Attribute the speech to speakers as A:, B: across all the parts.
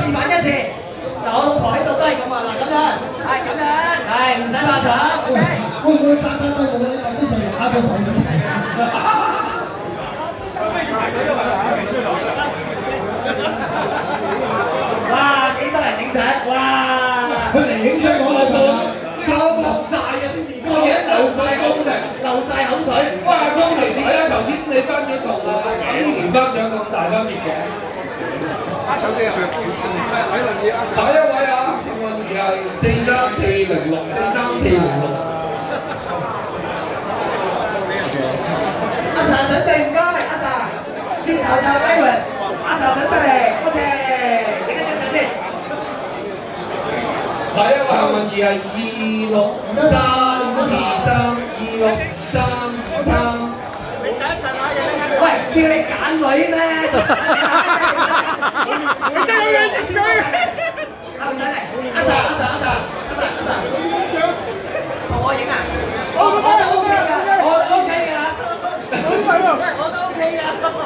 A: 示範一次。嗱，我老婆喺度都係咁話，嗱咁樣，係咁樣，係唔使怕醜。
B: 會唔會揸低我哋撳啲上嚟打個手勢？
A: 哇！幾多人影相？哇！
B: 佢嚟影相講老婆，
A: 夠落曬嘅啲面，個嘢流曬高嚟，流曬口水。
C: 哇！高嚟點解頭先你分咗同啊幾年頒獎咁大分別嘅？首先係第一位啊，幸運兒係43406，
A: 阿 Sa 準備唔該，阿 Sa， 轉頭就 Iris， 阿 Sa 準備 ，OK， 影一張相先。
C: 第一位幸運兒係263232633。
A: 喂，叫你揀女咩？你真係有樣嘢阿唔使嚟，阿 Sa， 同我影啊！我都 OK 㗎，我都 OK 㗎，我都 OK 㗎。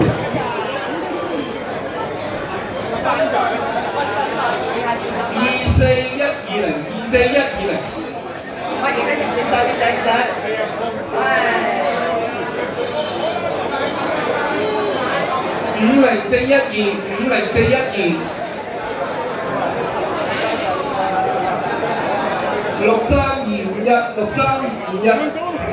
C: 24120，24120。
A: 快影一影相，係。
C: 50412，50412。63251，63251。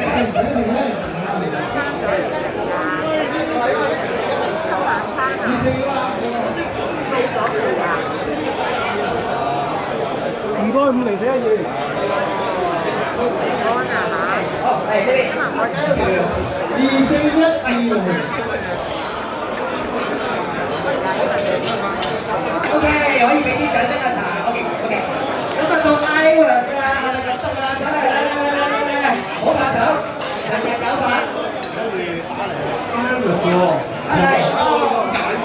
B: 唔該，50412。
A: 好，係呢邊。
B: 24120。
A: OK， 可以俾啲掌聲阿 Sa。OK。咁就到 Iris 啦，係咪咁得啦？走嚟，好拍手，人日有份。
C: Iris 喎，係揀喎。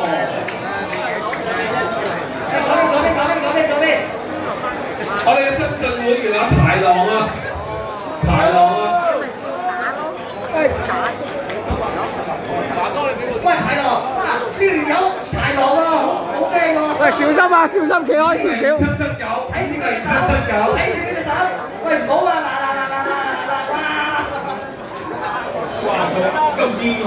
A: 講邊？
C: 我哋嘅新進會員阿豺狼啊，豺狼啊。
A: 喂，豺狼，呢條友豺狼喎，好驚喎！
D: 喂，小心啊，小心企開少少。
C: 779，
A: 睇住佢隻手，睇住佢隻手，喂唔好啊！嗱，
C: 哇！咁意外，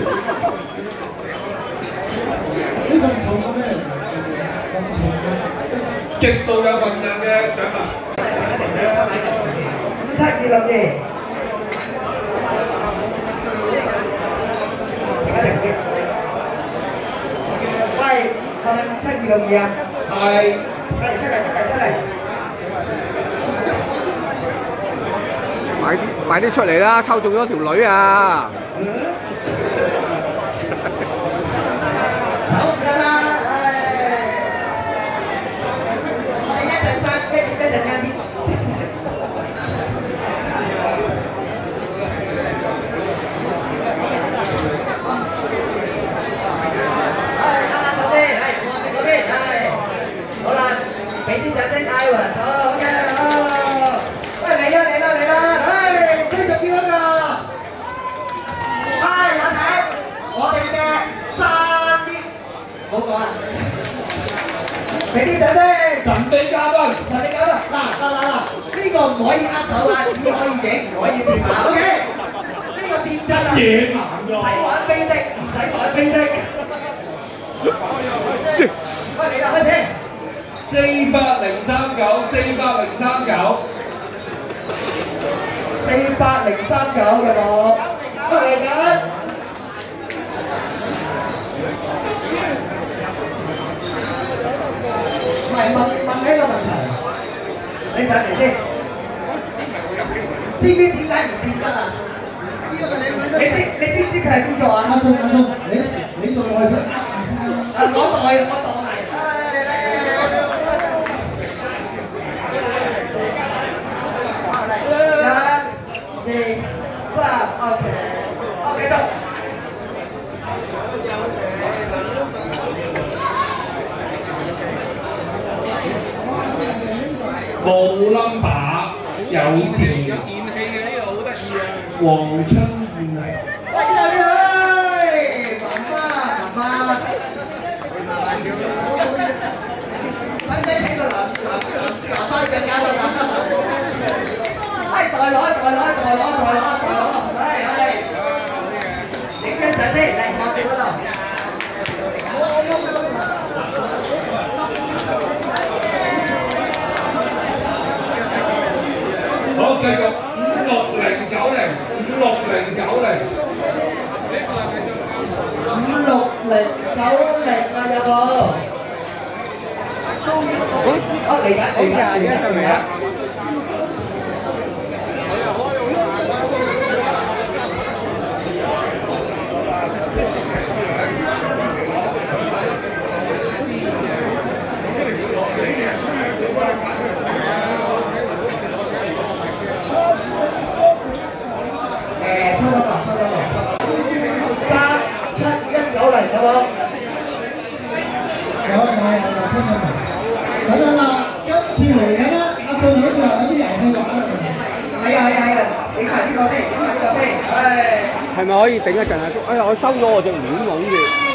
B: 呢個重嘅咩？
C: 極度有份量嘅獎品。
A: 57262。喂，係咪57262啊？
C: 係。
A: 出嚟！
D: 快啲出嚟啦！抽中咗條女啊！
A: 手唔得啦，一陣間啲。俾啲掌聲 Iris， 好 OK， 好。喂，嚟啦！唉，繼續叫一個。係，有請我哋嘅3啲，唔好講啦。俾啲掌聲。
C: 神秘嘉賓。
A: 嗱，呢個唔可以握手啊，只可以影，唔可以掂啊。OK， 呢個掂真啊。
C: 野蠻㗎。
A: 唔使玩飛的，喂，嚟啦，開始。
C: 48039，48039。
A: 嘅我，嚟緊。唔係問你一個問題，你上嚟先，知唔知點解唔變得啊？你知唔知佢係邊個啊？
B: 阿鐘，你做外邊
A: 我當係。1、2、3 ，OK， 好，繼續。
C: 冇 number， 有字。有電器嘅呢個好得意啊！黃春燕啊！
A: 喂，媽媽。 再搞到咁。係代攞，係，影張相先，嚟我哋嗰度。
C: 好，繼續56090，
A: 啊有冇？哦嚟緊，
B: 等陣啦，今次嚟緊咧，阿俊好似話有啲遊戲玩啊。
A: 係啊，影埋呢個先，唉。
D: 係咪可以頂一陣啊？哎呀，我收咗我隻碗喎，好似。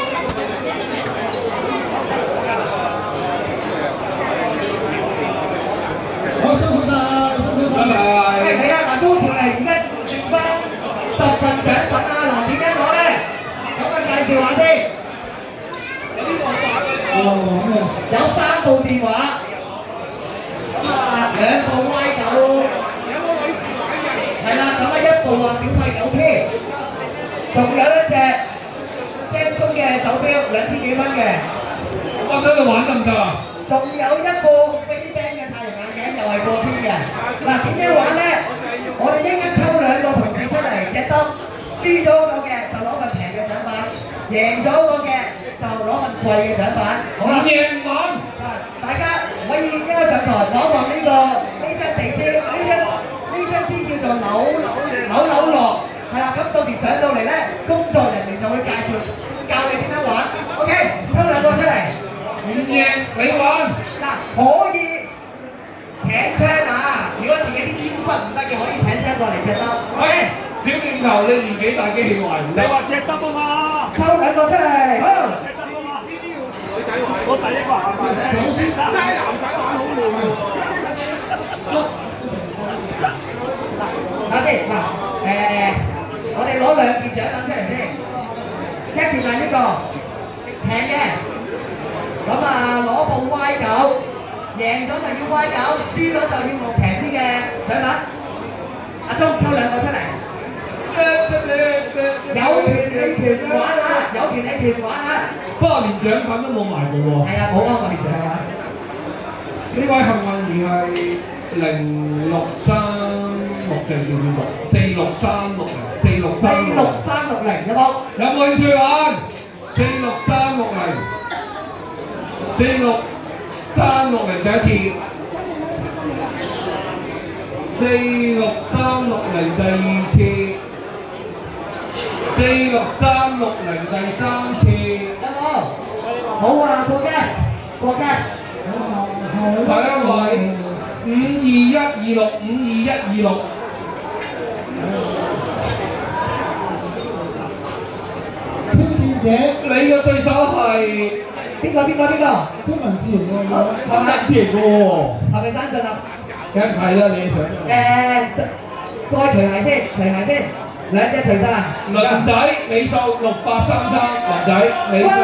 B: 好，辛苦晒，
C: 拜拜。
A: 係啊，嗱，高潮嚟，而家剩翻10份獎品啊！嗱，點樣攞咧？咁啊，介紹下先。有3部電話，咁啊2部 Y9，有個女士玩嘅，係啦，咁啊1部話小米9P，仲有一隻 Samsung 嘅手錶2000幾蚊嘅，
C: 我想你玩得唔得啊？
A: 仲有1部 Ray-Ban 嘅太陽眼鏡又係過千嘅。嗱，點樣玩咧？我哋一抽2個同事出嚟，隻得輸咗嗰個嘅就攞份平嘅獎品，贏咗嗰個嘅就攞份貴嘅獎品。好啦，
C: 贏玩。
A: 大家可以應該上台講話呢張地氈，呢張氈叫做扭樂，係啦。咁到時上到嚟咧，工作人員就會介紹教你點樣玩。OK， 抽2個出嚟。
C: 唔贏你玩。
A: 嗱，可以請槍啊！如果自己啲煙燻唔得嘅，可以請槍過嚟隻得。OK。
C: 小鏡頭，你年紀大機器壞唔得。
E: 你話隻得啊嘛？
A: 抽2個出嚟，好。
E: 我第一個行埋嚟，齋男仔玩好悶喎。
A: 等先嗱，我哋攞2件獎品出嚟先，一件係呢個平嘅，咁啊攞部 Y9，贏咗就要 Y9，輸咗就要用平啲嘅獎品。阿鐘抽2個出嚟。有權你玩下，
C: 不過連獎品都冇埋嘅喎。
A: 係啊，冇安慰獎啊！
C: 呢位幸運兒係
A: 46360，有冇？
C: 有冇興趣玩？46360，46360第一次，46360第二次。46360第3次，
A: 有冇？好啊，過街。
C: 第一位52126，52126。
B: 挑戰者，
C: 你嘅對手係
A: 邊個？
B: 天文自然喎，
C: 天文自然嘅喎，
A: 係咪三進啊？
C: 梗係啦，你想？
A: 該除鞋先。2隻除晒啊！
C: 倫仔，你數6833，倫仔，你數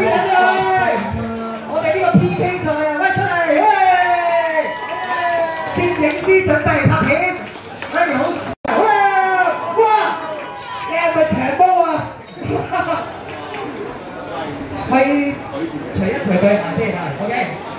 A: 我哋呢個 PK 賽啊，喂出嚟，喂！攝影師準備拍片，好，哇！你係咪長毛啊？去除一除對鞋先啊 ，OK。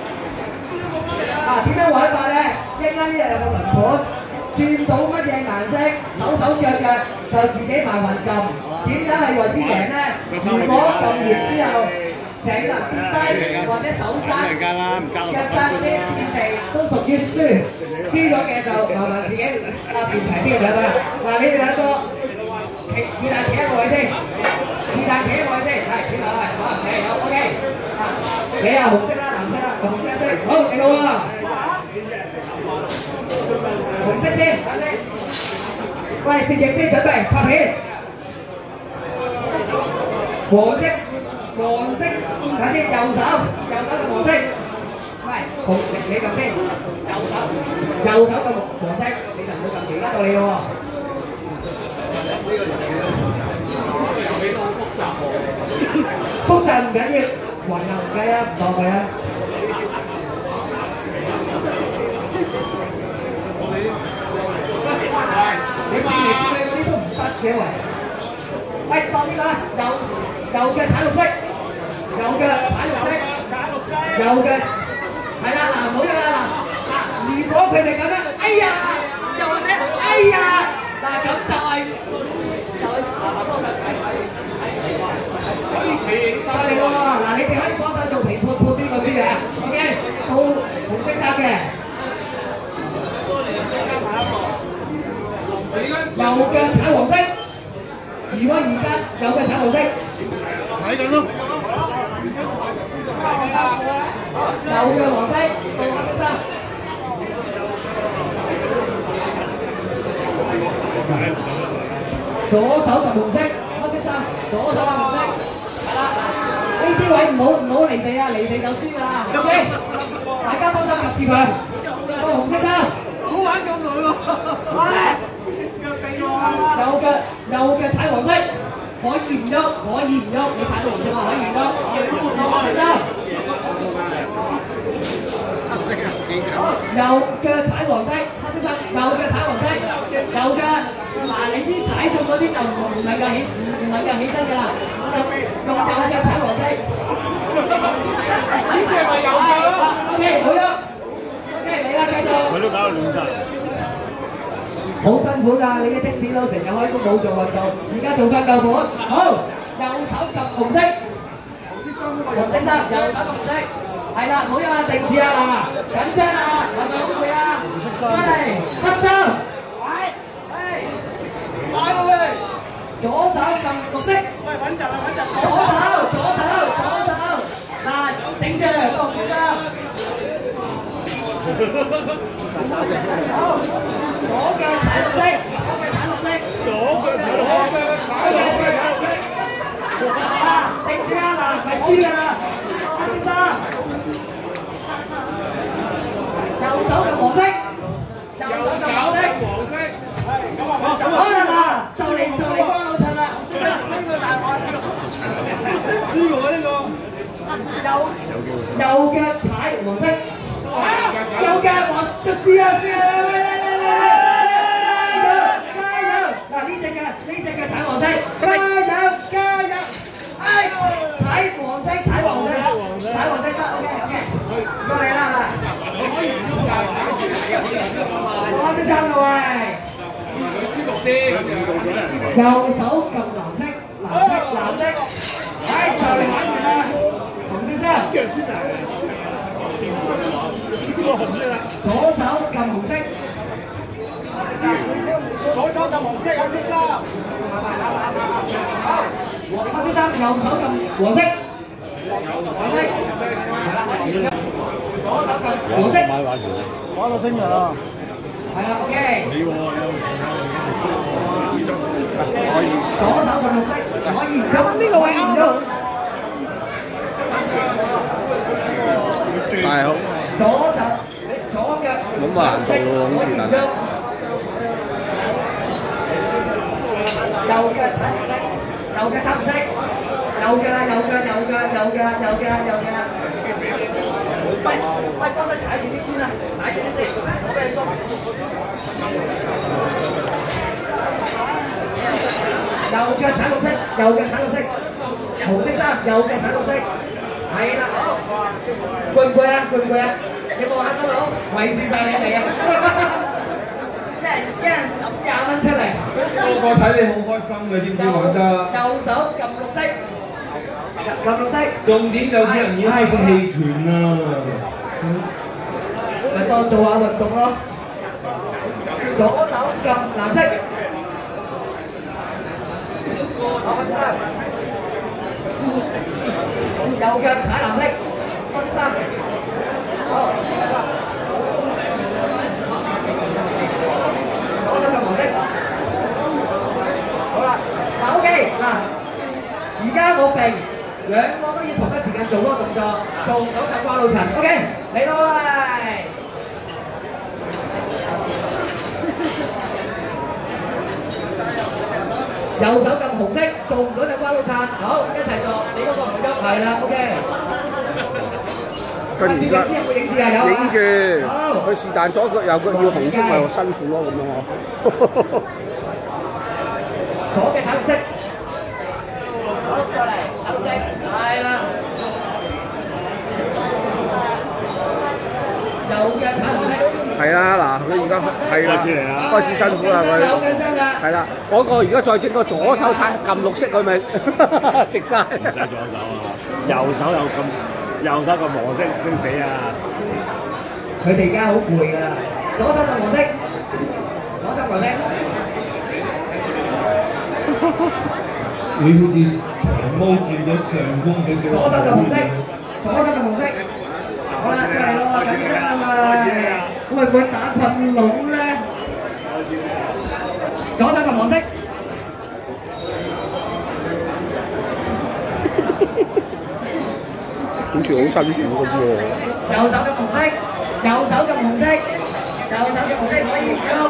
A: 點樣玩法咧？一間呢有個輪盤。轉到乜嘢顏色，手腳就自己埋雲撳。點解係為之贏咧？如果撳完之後，成個人跌低或者手踭一踭先跌地，都屬於輸。輸咗嘅就麻煩自己面皮邊個獎啦。嗱，你哋兩個是但企一個位先，係企落去，好企有 OK。你又紅色啦，藍色啦，紅色一色，好嚟到喎。紅色先，喂，攝影師準備拍片。黃色，睇先，右手嘅黃色，喂。 好，你撳先，右手撳黃色，你就唔好撳其他到你咯喎。複雜唔緊要，還又唔計啊，唔當佢啊。你知嚟知去嗰啲都唔得嘅喂。喂，當呢個啦，右腳踩綠色，右腳踩綠色，右腳係啦，嗱唔好㗎啦嗱，如果佢哋咁樣，哎呀，又或者哎呀，嗱咁就係幫手踩。可以企晒你喎，嗱你哋可以幫手做評判判邊個先嘅 ，OK， 到紅色衫嘅。右腳踩黃色，如果而家右腳踩黃色，睇緊咯。右腳黃色到黑色衫，左手撳紅色，黑色衫，左手撳紅色，係啦。呢啲位唔好離地啊，離地就輸㗎啦。OK， 大家幫手及住佢，到紅色衫。好玩咁耐喎！右腳踩黃色，可以唔喐，可以唔喐，你踩到黃色可以唔喐。黑色衫。右腳踩黃色，黑色衫，右腳踩黃色，右腳嗱你啲踩中嗰啲就唔能夠起身㗎啦，用右腳踩黃色。呢隻係咪右腳 ？OK， 好啦 ，OK 嚟啦，繼續。佢都搞到亂晒。好辛苦㗎！你啲的士佬成日開工冇做運動，而家做翻夠本。好，右手撳紅色，黃色衫，右手撳紅色，係啦，好啊，定住啊嗱，緊張啊，係咪好攰啊？翻嚟，黑衫，買到未？左手撳綠色，喂，穩陣啊，穩陣。左手，嗱，頂住，個紅衫。好，左腳踩綠色，定住啊嗱，唔係輸㗎啦，黑色衫，右手撳黃色，好啦嗱，就嚟幫老襯啦，呢個大鑊，呢個，右腳踩黃色。右腳我就試啊！喂！加油！嗱呢隻腳踩黃色，加油！哎，踩黃色得 ，OK， 過嚟啦！我識衫啦喂！右手撳藍色，哎就嚟玩完啦！紅色衫。左手撳紅色，左手撳紅色，有色衫。好，黑色衫，右手撳黃色，左手撳黃色。玩到聽日啊！係啦 ，OK。可以。左手撳綠色，可以。咁呢個位啱到。
D: 係好。
A: 左腳
D: 冇乜難度喎，咁其實。
A: 右腳踩紅色，右腳。喂，幫手踩住啲先啦，踩住啲先，我俾你鬆。右腳踩綠色，紅色衫，右腳踩綠色，係啦，好。攰唔攰啊？你望下嗰度，圍住晒你哋啊！一人抌20蚊出嚟。
C: 個睇你好開心嘅，知唔知玩得？
A: 右手撳綠色。
C: 重點就啲人要係個氣拳啊！
A: 咪當做下運動咯。左手撳藍色。右腳踩藍色，黑衫。好。左手撳黃色。好啦，嗱 OK， 嗱，而家我哋兩個都要同一時間做嗰個動作，做唔到就掛老陳 ，OK， 嚟到啦！ 右手撳紅色，做唔到就關到撐，好一齊做，你嗰個唔急，係啦 ，OK。
D: 佢而家
A: 影住啊，有
D: 影住，佢是但左腳右腳要紅色咪辛苦咯咁樣呵。
A: 左嘅橙色，好再嚟橙色，係啦。右嘅橙色。
D: 係啦，嗱，佢而家係啦，開始辛苦啦佢。係啦，嗰個而家再整個左手踩撳綠色佢咪直晒。
F: 唔使左手啊，右手又咁，右手咁黃色先死啊！
A: 佢哋而家好攰㗎啦，左手撳黃色，左手黃色。
C: 你好似長毛佔咗上風少少。
A: 左手撳紅色，左手撳紅色。好啦，再嚟咯，緊張啊！會唔會打困籠咧？左手撳黃色。
D: 好似好辛苦咁喎。
A: 右手撳紅色，右手撳紅色，右手撳紅色可以喐。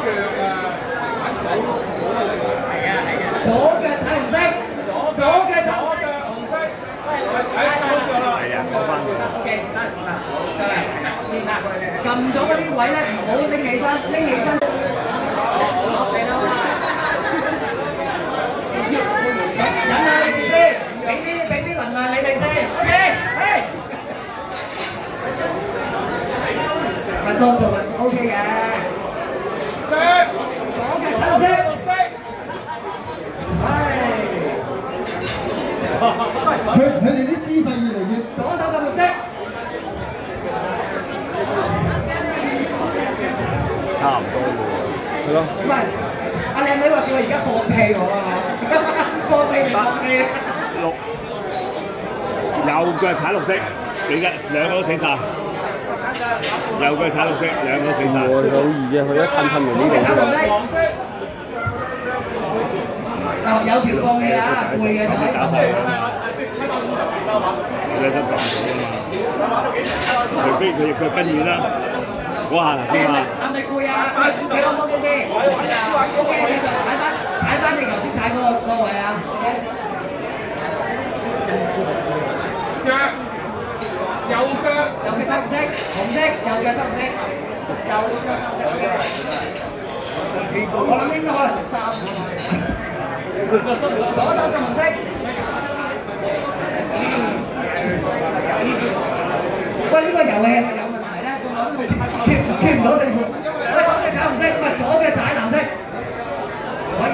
A: 左腳踩紅色，左腳踩紅色。
F: 係啊，講翻。
A: OK，得，再嚟。撳咗嗰啲位咧，唔好拎起身，拎起身。忍下你哋先，俾啲能量你哋先。OK，係。運動做運 OK 嘅。左腳踩綠色。係。
B: 佢哋啲姿勢越嚟越
A: 左手撳綠色。
F: 差唔多喎。
D: 係咯。
A: 唔係，阿靚女話叫我而家放屁我啊！放屁唔放屁。
F: 右腳踩綠色，死嘅，兩個都死晒。右腳踩綠色，兩個都死晒。
D: 好易嘅，佢一褪嚟呢度。
A: 黃色。有條放氣啊，會嘅就係
F: 搞晒啦。兩手撳到啊嘛，除非佢隻腳跟遠啦，嗰下頭先嘛。
A: 係咪攰啊？俾我摸啲先。OK， 你就踩翻你頭先踩嗰個位啊。腳，右腳深色，紅色，右腳深色，右腳深色。我諗應該可能3個。左手撳紅色。喂，呢個遊戲係咪有問題咧？決唔到勝負。喂，左腳踩紅色，唔係左腳踩藍色。可以。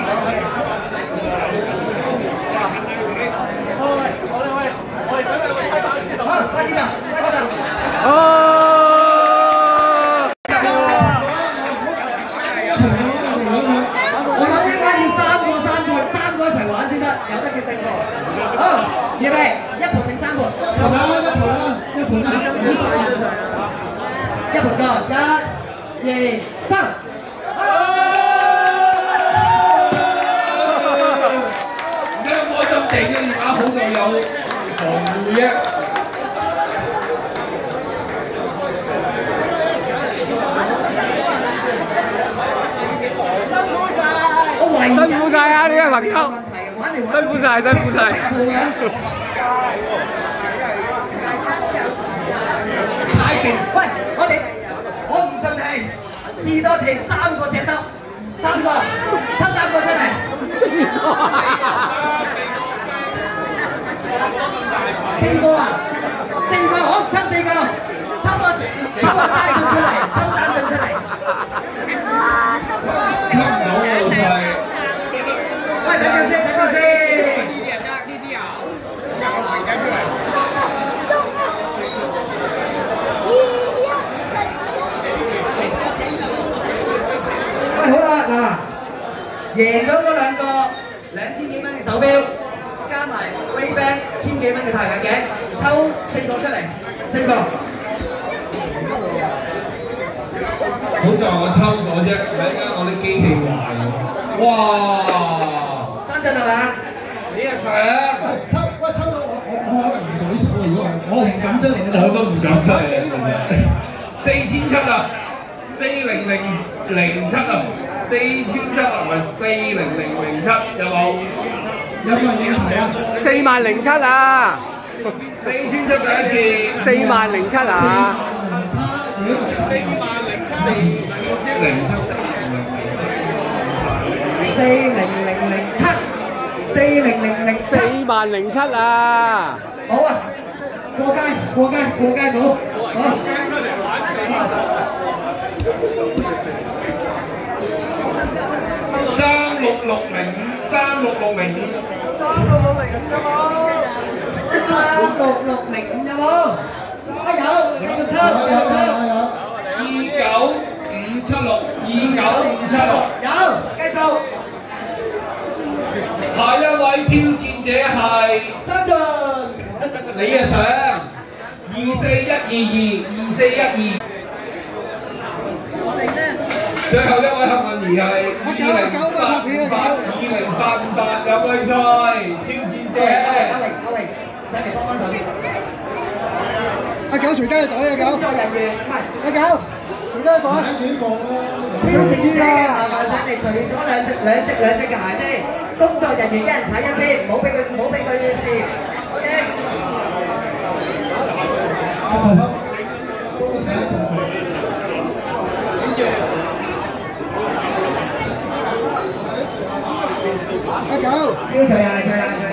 A: 好，開始啦，開始啦。我諗應該要3個一齊玩先得，有得叫勝負。好，預備，1盤定3盤？
B: 一盤啦，
A: 一盤過，1、2、3。
C: 而家開心地嘅電話好到有防護啫。
D: 辛苦晒啊！呢位朋友，辛苦晒，辛苦晒。
A: 太勁！喂，我唔信氣，試多次3個隻得，3個，抽3個出嚟。4個啊！4個好，抽4個，抽個3個出嚟，抽3個出嚟。
C: 吸唔到啊，老細。
A: 喂，等陣先。喂，好啦，嗱，贏咗嗰2個2000幾蚊嘅手錶，加埋 Ray-Ban 1000幾蚊嘅太陽鏡，抽4個出嚟，4個。
C: 好在我抽咗啫，唔係而家我啲機器壞喎。哇！3隻係嘛？呢一塊啊！
B: 抽到我可能唔舉出喎，如果我唔敢出嚟，
C: 我都唔敢出嚟，4007啊，4007啊。 4007同埋40007有冇？
B: 有冇人認題啊
D: ？40007啊
C: ！4007第一次。
D: 40007啊！40007啊！
A: 好啊，過街佬，好。3660有冇？
C: 29576
A: 有，繼續。
C: 下一位挑戰者係
A: 三進，
C: 你嘅相24122，最後一位幸運兒係2088有比賽挑戰者。
A: 阿榮，上嚟幫手。
B: 阿九除低個袋啊，九。
A: 工作人員唔係，
B: 阿九除低個袋。
A: 挑食啲啦，係咪？上嚟除咗兩隻嘅鞋先。工作人員一人踩一邊，唔好俾佢試。OK。
B: 阿九。
A: 標除啦，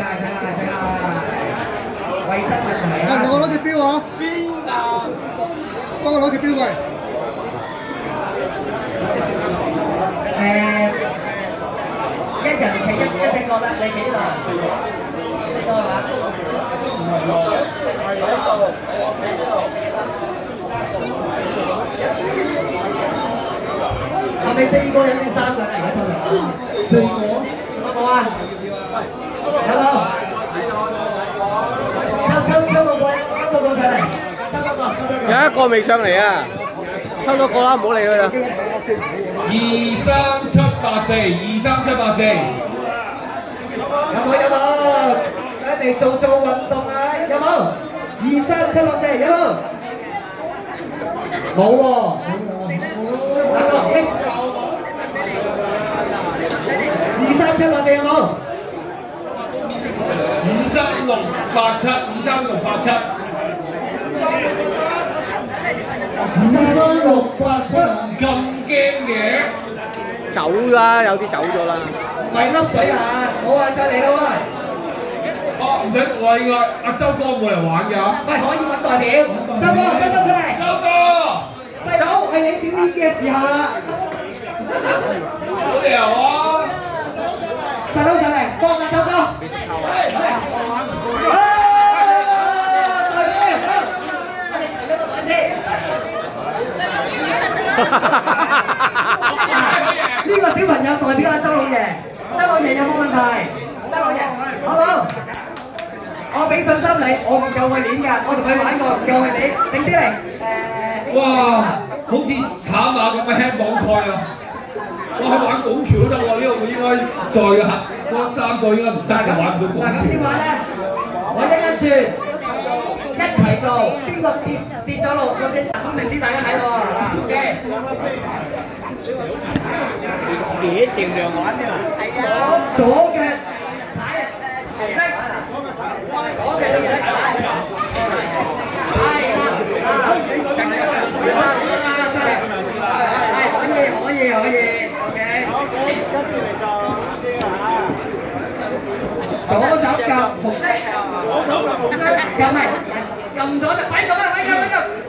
A: 衞生問題啊！
B: 我攞隻錶啊！幫我攞隻錶過嚟。
A: 一人企一隻角啦，你幾多？幾多啊？係咪4個人定3個人嚟嘅套嚟？4個。有冇啊？有冇？抽個過上嚟，
D: 有一個未上嚟啊！抽多個啦，唔好理佢啦。
C: 23784，23784。
A: 有冇？上嚟做運動啊！有冇？23784有冇？冇喎。23784有冇
C: ？53687。咁驚嘅？
D: 走啦，有啲走咗啦。
A: 唔係粒水啊！好啊，上嚟啦喂！
C: 哦，唔使讀啦，應該阿周哥冇嚟玩㗎。
A: 喂，可以揾代表，周哥出嚟。
C: 周哥，
A: 細佬係你表演嘅時候啦。
C: 冇理由啊！
A: 細佬上嚟，幫下周哥。呢個小朋友代表阿周老爺，周老爺有冇問題？周老爺，好唔好？我俾信心你，我唔夠佢練㗎，我同佢玩過，唔夠佢練，整啲嚟。
C: 哇，好似跑馬咁嘅輕磅賽啊！我去玩拱橋都得喎，呢個應該在嘅嚇，嗰3個應該唔得嘅，玩唔到拱橋。
A: 嗱咁點玩咧？我一轉。一齊做，邊個跌咗落嗰隻肯定啲大家睇喎，嗱 ，OK。幾善良玩啫嘛？係啊。左腳踩紅色，左腳你踩。係啦，可以 ，OK。左手夾紅色，夾咪。撳咗就擺咗啦，擺咗。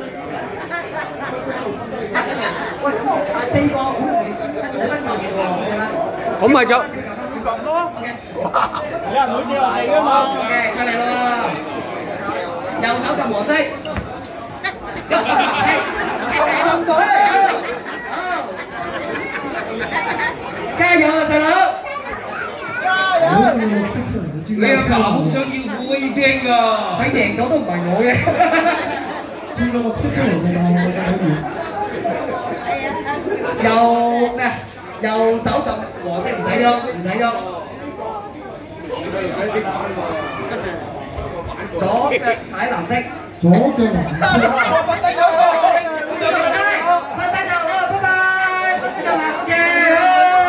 A: 喂，4個好得意喎，
D: 咁咪就
B: 撳咯。有人會跌落嚟㗎嘛？
A: 嘅，再嚟咯。右手撳黃色。撳到啦！加油啊，細佬！加油！
C: 你阿爸好想要副威精㗎，
A: 佢贏咗都唔係我嘅。轉個綠色出嚟㗎嘛，右咩？右手撳黃色，唔使喐，唔使喐。左腳踩藍色。左腳藍色。瞓低咗，瞓低就好，拜拜，瞓低就啦，OK。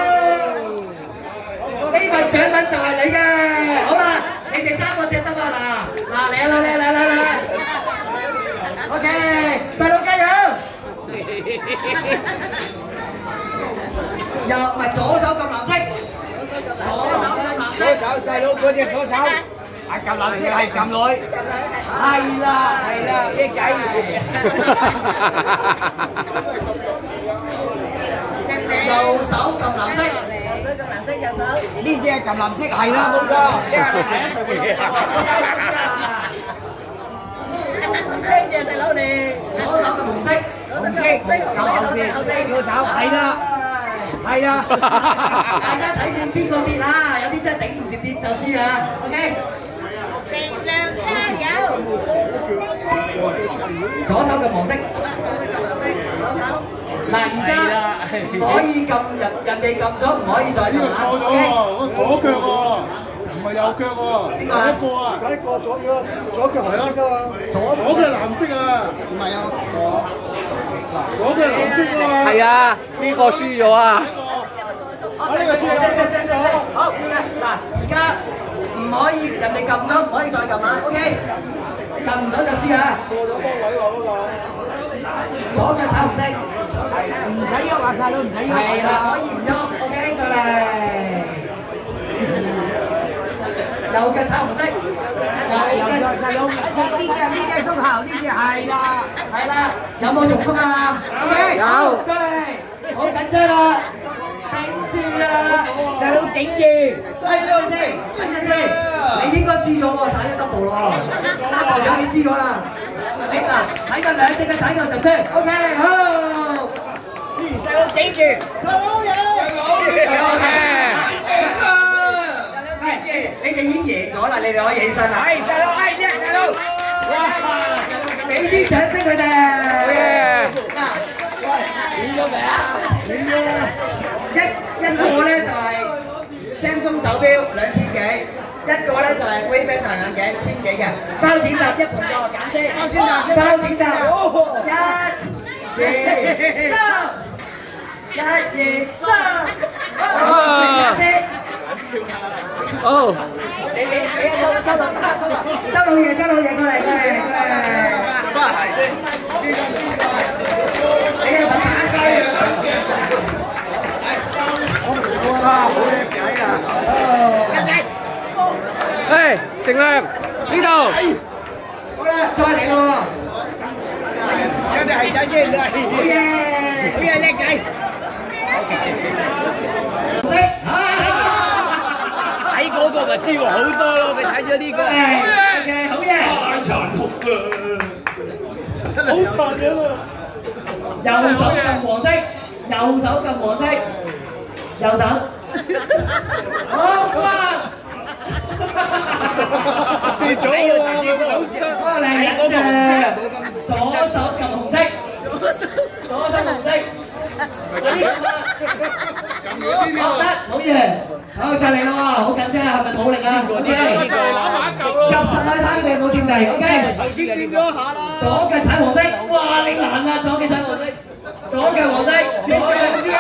A: 右唔係左手撳藍色，左手撳藍色，
D: 左手細佬嗰隻左手，係撳藍色係撳女，係啦係啦，叻仔。
A: 右手撳藍色，
D: 呢隻係撳藍色係啦，冇錯。
A: 左手撳紅色，
D: 紅色就後邊，左手係啦。係啊！
A: 大家睇住邊個跌啊！有啲真係頂唔住跌就輸啊 ！OK。
G: 乘涼加油！
A: 左手撳黃色。左手。嗱，而家唔可以撳人哋撳咗，唔可以再撳。
B: 呢個錯咗喎，左腳喎，唔係右腳喎，第一個啊，
E: 第一個左腳紅色㗎嘛，
B: 左腳藍色啊，唔係啊，左腳藍色啊嘛，
D: 係啊，呢個輸咗啊！
A: 呢個輸咗，好嗱，而家唔可以人哋撳咗，唔可以再撳啊 ，OK？ 撳唔到就輸啊！
E: 過咗方位喎嗰個。
A: 左腳踩紅色，
D: 唔使喐啊，細佬唔使喐。
A: 係啦，可以唔喐 ，OK 再嚟。右腳踩紅色，
D: 右腳細佬，呢隻鬆後，呢隻係啦。
A: 係啦，有冇重複啊 ？OK， 有，再嚟，好緊張啦，頂住啊！
D: 細佬頂住，
A: 喂，呢個先，等陣先，你應該輸咗喎，踩咗 double 咯，double 有你輸咗啦。你嗱，睇緊兩隻嘅踩過就輸 ，OK， 好。
D: 細佬頂住，細佬贏，
A: 係，你哋已經贏咗啦，你哋可以起身啦。
D: 係細佬，係叻細佬，
A: 哇！俾啲掌聲佢哋。嗱，點咗未啊？點咗啦！一個咧就係 Samsung 手錶2000幾，一個咧就係 Ray-Ban 太陽眼鏡1000幾嘅。包剪揼一盤過，減先。包剪揼，1、2、3，1、2、3，減先。
D: 好，
A: 你周老爺過嚟。
D: 翻嚟先。
A: 你嘅打雞啊！哇，好叻仔啊！
D: 誒，成亮呢度。
A: 好啦，再嚟咯喎！
D: 有隻係仔先，
A: 好嘢！
D: 好嘢叻仔。睇嗰個咪輸好多咯，你睇咗呢個。
A: OK，好嘢！
C: 太殘酷啦！
E: 好殘忍啊！
A: 右手撳黃色，右手撳黃色，右手。好哇！
E: 跌咗啦！
A: 哇，靚嘅，左手撳紅色，左手紅色。好得，好嘢。好，再嚟啦喎，好緊張啊，係咪冇力啊 ？OK， 入實去睇你有冇掂地 ，OK。
E: 頭先掂咗一下啦。
A: 左腳踩黃色，哇！你難啊，左腳踩黃色，左腳黃色，左腳，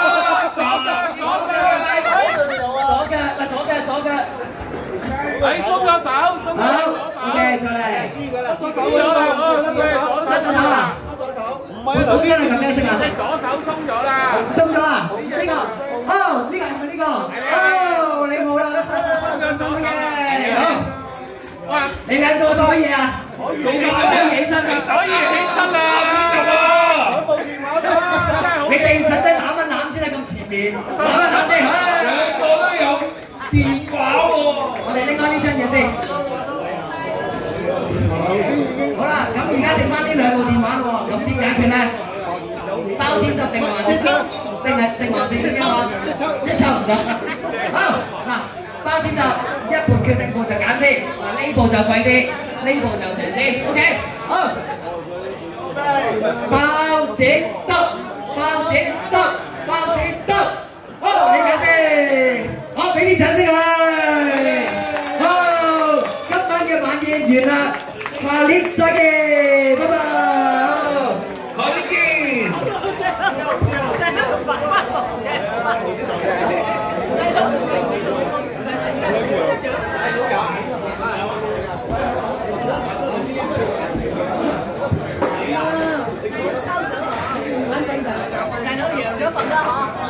A: 左腳。
E: 你鬆咗手，鬆咗手。
A: OK，再嚟。
E: 鬆咗啦，左手啊。唔係啊，頭先你撳咩色啊？左手鬆咗啦。
A: 鬆咗啊？呢個，哦，呢個係咪呢個？哦，你冇啦。好。你兩個做乜嘢啊？可以起身啊！
E: 可以起身啦！部電話都真係好。
A: 你哋使唔使攬一攬先喺咁前面？攬一攬先。
C: 兩個都有電話喎。
A: 我哋拎開呢張嘢先。好啦，咁而家剩翻呢兩部電話喎，咁點解決咧？包剪輯定還是點樣啊？即抽唔得。好嗱。包剪揼一盤決勝負就揀先，嗱呢部就貴啲，呢部就平啲 ，OK， 好。包剪揼，好，你揀先，好，俾啲掌聲佢。好，今晚嘅晚宴完啦，下年再見，拜拜。
C: 下年見。
G: 抽到，我升上。 份啦嚇。